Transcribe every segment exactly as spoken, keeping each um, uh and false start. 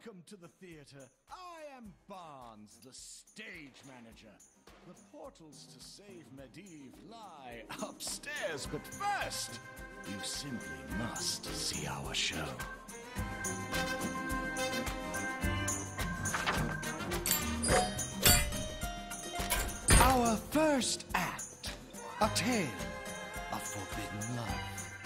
Welcome to the theater. I am Barnes, the stage manager. The portals to save Medivh lie upstairs, but first, you simply must see our show. Our first act, a tale of forbidden love.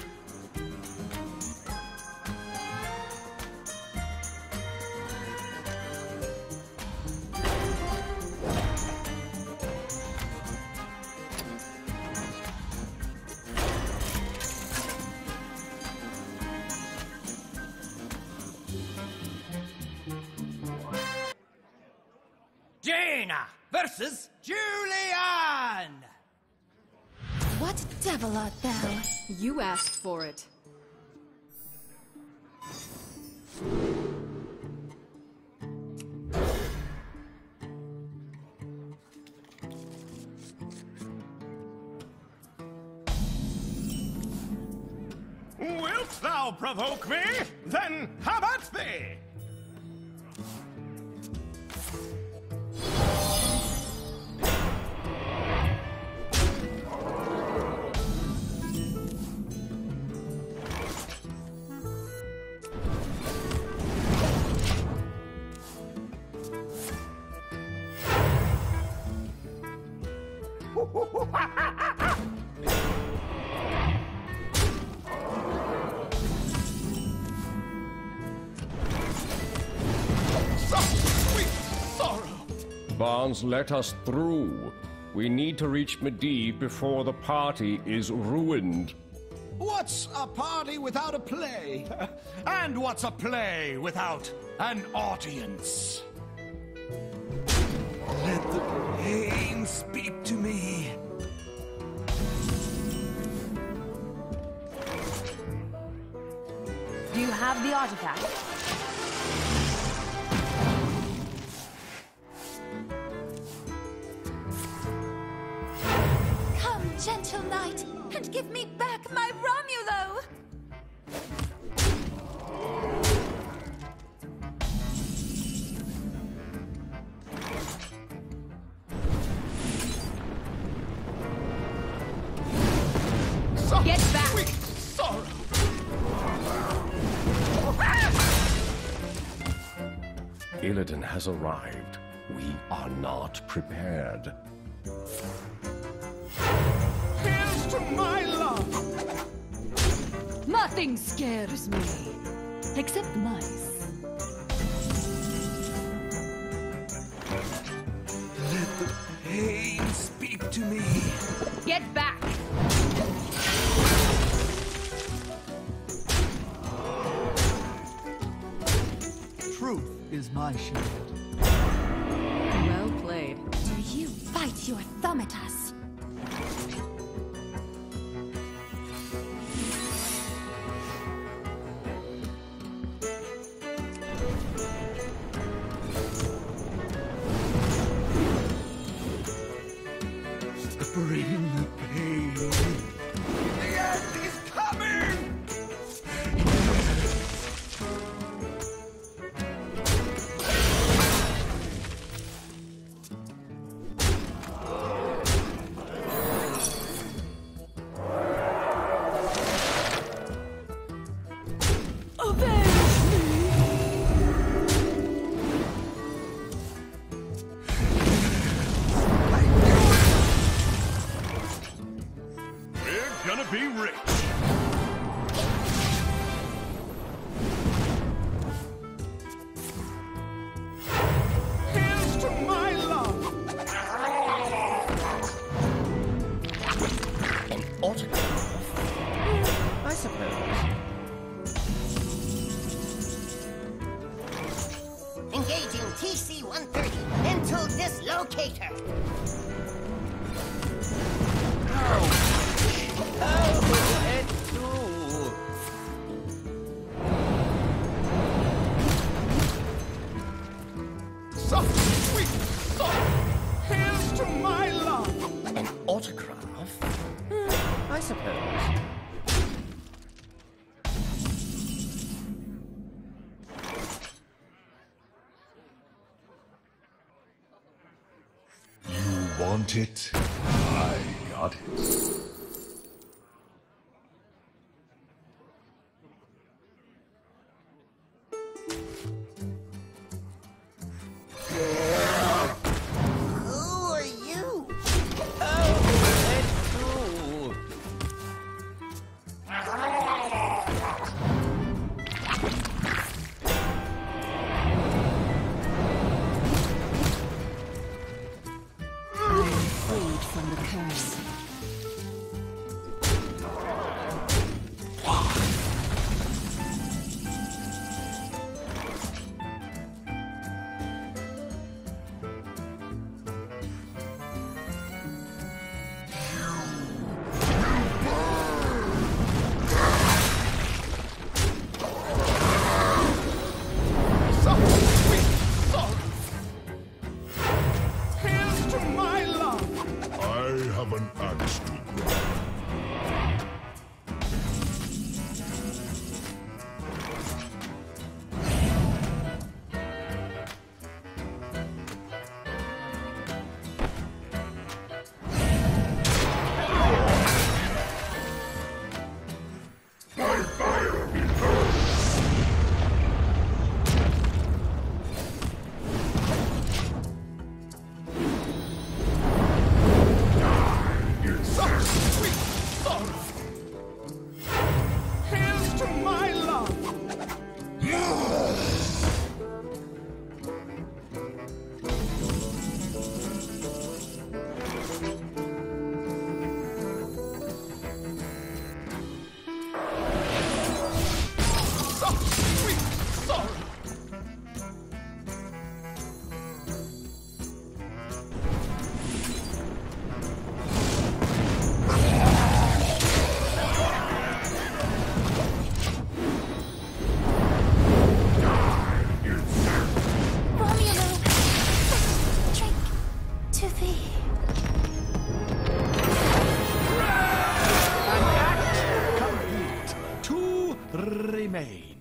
Juliana versus Juliana! What devil art thou? You asked for it. Wilt thou provoke me? Then have at thee! Barnes, let us through. We need to reach Medivh before the party is ruined. What's a party without a play? And what's a play without an audience? Let the pain speak to me. Do you have the artifact? Come, gentle knight, and give me back my Romulo! Get back! Sweet sorrow! Illidan has arrived. We are not prepared. Here's to my love! Nothing scares me. Except mice. Let the pain speak to me. Get back! Truth is my shield. Well played. Do you bite your thumb at us? Bring the pain. The end is coming! want it? I got it. Who are you? Oh, let's go. Freed from the curse. Here's to my love! I have an axe to grind. My fire be burned. Here's to my love! Sweet sorrow! Romulo, drink to thee. Complete. Two remain.